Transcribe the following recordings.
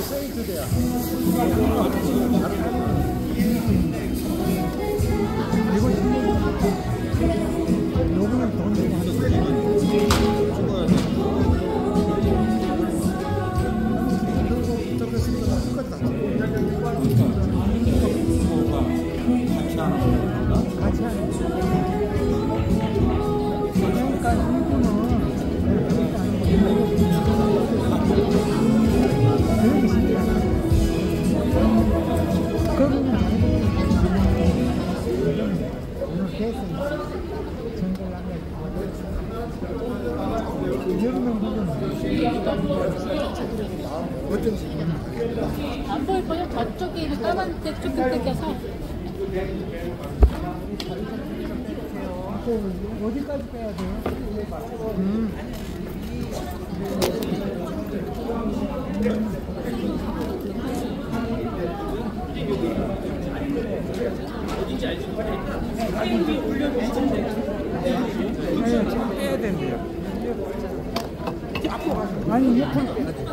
세이트대야. 이거 요거는 돈 주고 하는 거지. 같이 하는 거. 그러니까 이분은 그런 게 쉽지 않아. 거기는 오늘 계속 정글라면 여름은 부분 어쩐지 안 보일 거요? 저쪽에 있는 까만 데 쭉 뜯겨서. 어디까지 빼야 돼요? 지금 빼야 된대요. 아니 옆으로 빼야지.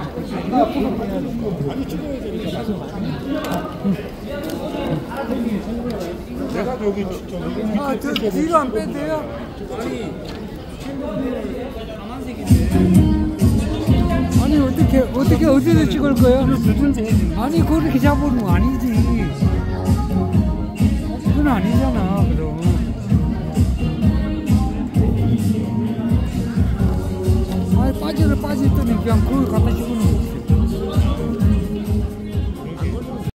아니 찍어야 되니까. 내가 여기 저 뒤로 안 빼도요? 아니 어떻게 어디서 찍을 거야? 아니 그렇게 잡으는 거 아니지. 그건 아니잖아. 그럼 아니 빠질 때 그냥 그걸 갖다 주고는